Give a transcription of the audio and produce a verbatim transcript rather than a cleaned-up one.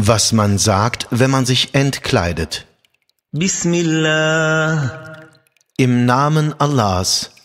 Was man sagt, wenn man sich entkleidet. Bismillah. Im Namen Allahs,